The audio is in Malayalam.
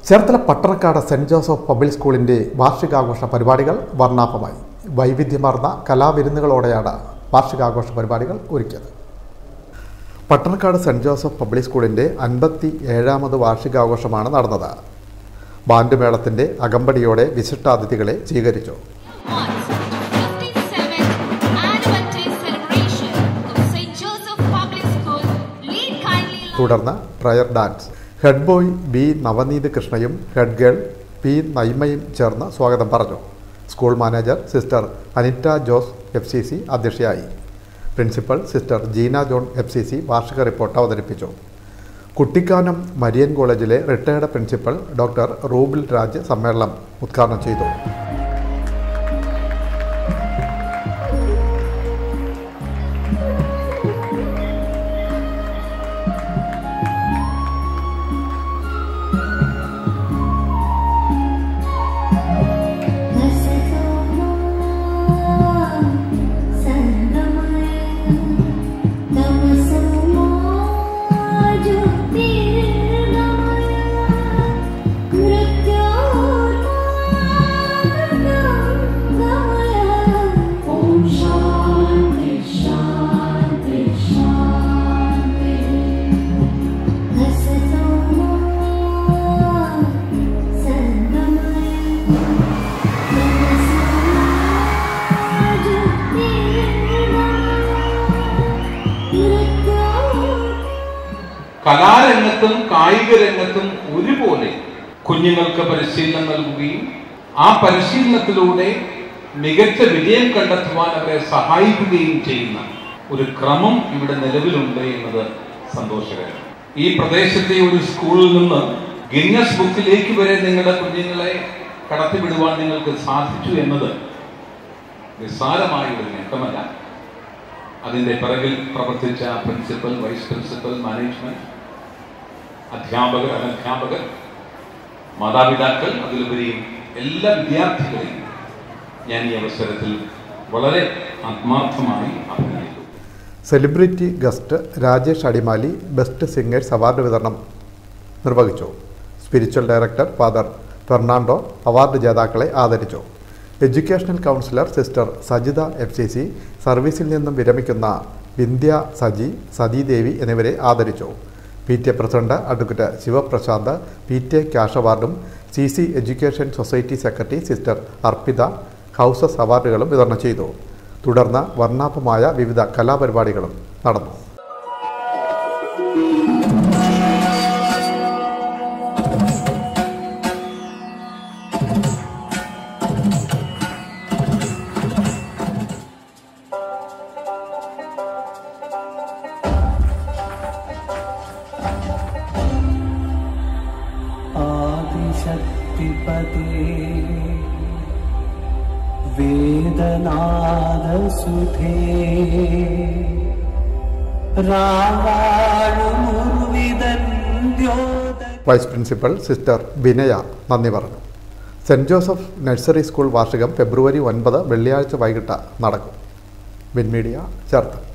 Cherthala Pattanakkad Saint Joseph public സ്കൂളിന്റെ വാർഷികാഘോഷ പരിപാടികൾ വർണ്ണാഭമായി. വൈവിധ്യമാർന്ന കലാവിരുന്നുകളോടെയാണ് വാർഷികാഘോഷ പരിപാടികൾ ഒരുക്കിയത്. പട്ടണക്കാട് സെന്റ് ജോസഫ് പബ്ലിക് സ്കൂളിന്റെ 57ാമത് വാർഷികാഘോഷമാണ് നടന്നത്. ബാൻഡ് മേളത്തിന്റെ അകമ്പടിയോടെ വിശിഷ്ടാതിഥികളെ സ്വീകരിച്ചു. തുടർന്ന് prayer dance. Head boy B Navneeth കൃഷ്ണയും ഹെഡ് ഗേൾ പി നൈമയും ചേർന്ന് സ്വാഗതം പറഞ്ഞു. School manager sister Anitta Jose FCC അധ്യക്ഷയായി. Principal sister Jeena John FCC വാർഷിക റിപ്പോർട്ട് അവതരിപ്പിച്ചു. കുട്ടിക്കാനം മരിയൻ കോളേജിലെ retired principal doctor Rubil Raj സമ്മേളനം ഉദ്ഘാടനം ചെയ്തു. കലാരംഗത്തും കായിക രംഗത്തും ഒരുപോലെ കുഞ്ഞുങ്ങൾക്ക് പരിശീലനം നൽകുകയും ആ പരിശീലനത്തിലൂടെ മികച്ച വിജയം കണ്ടെത്തുവാൻ അവരെ സഹായിക്കുകയും ചെയ്യുന്ന ഒരു ക്രമം ഇവിടെ നിലവിലുണ്ട് എന്നത് സന്തോഷകരമാണ്. ഈ പ്രദേശത്തെ ഒരു സ്കൂളിൽ നിന്ന് ഗിന്നസ് ബുക്കിലേക്ക് വരെ നിങ്ങളുടെ കുഞ്ഞുങ്ങളെ കടത്തിവിടുവാൻ നിങ്ങൾക്ക് സാധിച്ചു എന്നത് നിസ്സാരമായ ഒരു നേട്ടമല്ല. അതിൻ്റെ പിറകിൽ പ്രവർത്തിച്ച പ്രിൻസിപ്പൽ, വൈസ് പ്രിൻസിപ്പൽ, മാനേജ്മെന്റ്, അധ്യാപകർ, അനധ്യാപകർ, മാതാപിതാക്കൾ, അതിലുപരിയും എല്ലാ വിദ്യാർത്ഥികളെയും ഞാൻ ഈ അവസരത്തിൽ വളരെ ആത്മാർത്ഥമായി അഭിനന്ദിക്കുന്നു. Celebrity guest Rajesh Adimali best singers award വിതരണം നിർവഹിച്ചു. Spiritual director father Fernando award ജേതാക്കളെ ആദരിച്ചു. Educational counsellor sister Sajitha FCC, സർവീസിൽ നിന്നും വിരമിക്കുന്ന വിന്ധ്യ സജി, സതീദേവി എന്നിവരെ ആദരിച്ചു. PTA president advocate Sivaprasanth PTA cash അവാർഡും CC education society secretary sister Arpitha houses അവാർഡുകളും വിതരണം ചെയ്തു. തുടർന്ന് വർണ്ണാഭമായ വിവിധ കലാപരിപാടികളും നടന്നു. शक्तिपते वेदनादसुधे വൈസ് പ്രിൻസിപ്പൽ സിസ്റ്റർ ബിനയ നന്ദി പറഞ്ഞു. സെന്റ് ജോസഫ് നഴ്സറി സ്കൂൾ വാർഷികം ഫെബ്രുവരി 9 വെള്ളിയാഴ്ച വൈകിട്ട് നടക്കും. വിൻമീഡിയ ചേർത്തല.